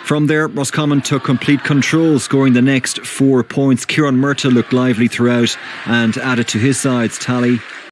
From there, Roscommon took complete control, scoring the next 4 points. Ciaran Murtagh looked lively throughout and added to his side's tally.